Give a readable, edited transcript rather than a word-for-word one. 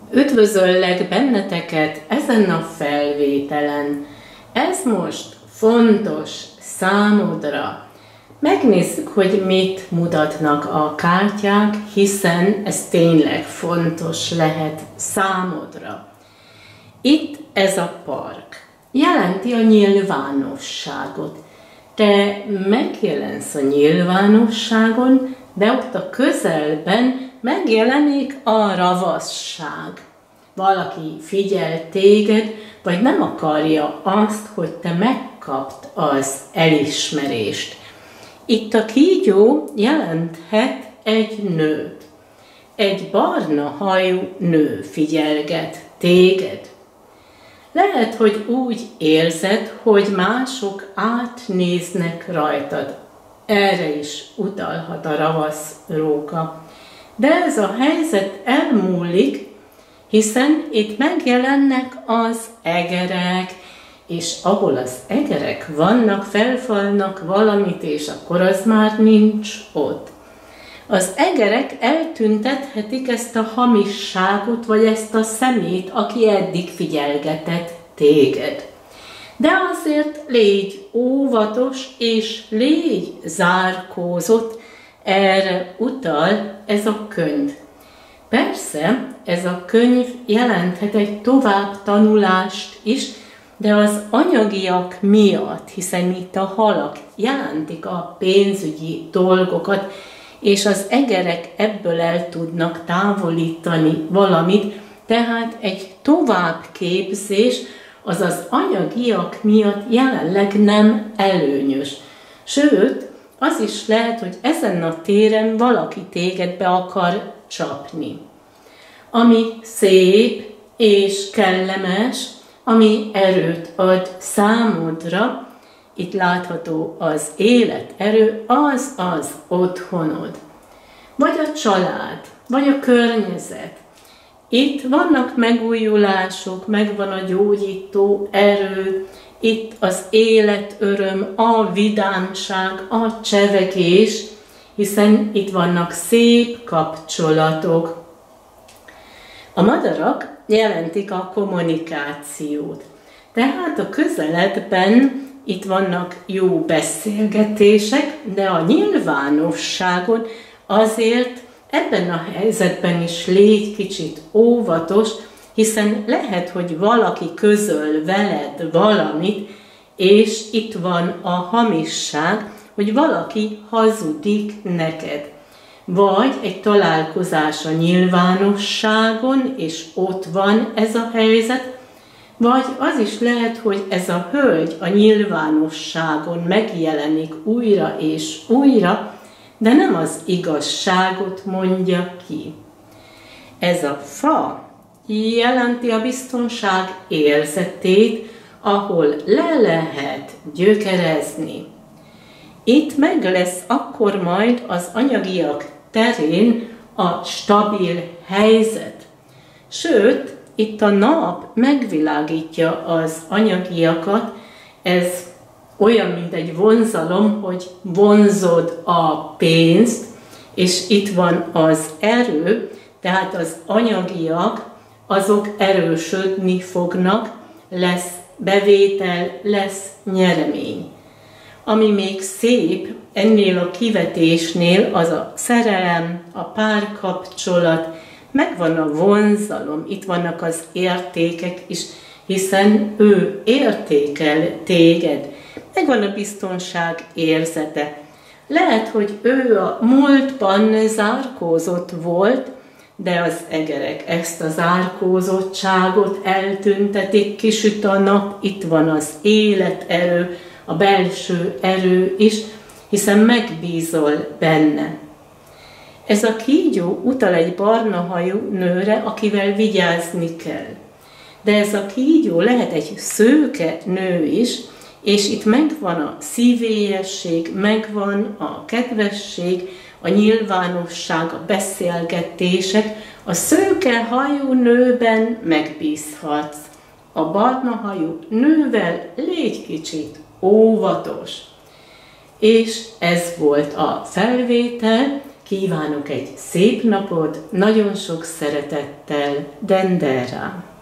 Üdvözöllek benneteket ezen a felvételen. Ez most fontos számodra. Megnézzük, hogy mit mutatnak a kártyák, hiszen ez tényleg fontos lehet számodra. Itt ez a park. Jelenti a nyilvánosságot. Te megjelensz a nyilvánosságon, de ott a közelben megjelenik a ravasság. Valaki figyel téged, vagy nem akarja azt, hogy te megkapd az elismerést. Itt a kígyó jelenthet egy nőt. Egy barna hajú nő figyelget téged. Lehet, hogy úgy érzed, hogy mások átnéznek rajtad. Erre is utalhat a ravasz róka. De ez a helyzet elmúlik, hiszen itt megjelennek az egerek, és ahol az egerek vannak, felfalnak valamit, és akkor az már nincs ott. Az egerek eltüntethetik ezt a hamisságot, vagy ezt a szemét, aki eddig figyelgetett téged. De azért légy óvatos, és légy zárkózott, erre utal ez a könyv. Persze, ez a könyv jelenthet egy tovább tanulást is, de az anyagiak miatt, hiszen itt a halak jelentik a pénzügyi dolgokat, és az egerek ebből el tudnak távolítani valamit, tehát egy továbbképzés az az anyagiak miatt jelenleg nem előnyös. Sőt, az is lehet, hogy ezen a téren valaki téged be akar csapni. Ami szép és kellemes, ami erőt ad számodra, itt látható az életerő, az az otthonod, vagy a család, vagy a környezet. Itt vannak megújulások, megvan a gyógyító erő, itt az életöröm, a vidámság, a csevegés, hiszen itt vannak szép kapcsolatok. A madarak jelentik a kommunikációt. Tehát a közeledben itt vannak jó beszélgetések, de a nyilvánosságon azért ebben a helyzetben is légy kicsit óvatos, hiszen lehet, hogy valaki közöl veled valamit, és itt van a hamisság, hogy valaki hazudik neked. Vagy egy találkozás a nyilvánosságon, és ott van ez a helyzet, vagy az is lehet, hogy ez a hölgy a nyilvánosságon megjelenik újra és újra, de nem az igazságot mondja ki. Ez a fa jelenti a biztonság érzetét, ahol le lehet gyökerezni. Itt meg lesz akkor majd az anyagiak terén a stabil helyzet. Sőt, itt a nap megvilágítja az anyagiakat, ez olyan, mint egy vonzalom, hogy vonzod a pénzt, és itt van az erő, tehát az anyagiak, azok erősödni fognak, lesz bevétel, lesz nyeremény. Ami még szép ennél a kivetésnél, az a szerelem, a párkapcsolat, megvan a vonzalom, itt vannak az értékek is, hiszen ő értékel téged. Megvan a biztonság érzete. Lehet, hogy ő a múltban zárkózott volt, de az egerek ezt a zárkózottságot eltüntetik, kisüt a nap, itt van az életerő, a belső erő is, hiszen megbízol benne. Ez a kígyó utal egy barna hajú nőre, akivel vigyázni kell. De ez a kígyó lehet egy szőke nő is, és itt megvan a szívélyesség, megvan a kedvesség, a nyilvánosság, a beszélgetések. A szőke hajú nőben megbízhatsz. A barna hajú nővel légy kicsit óvatos. És ez volt a felvétel. Kívánok egy szép napot, nagyon sok szeretettel, Dendera!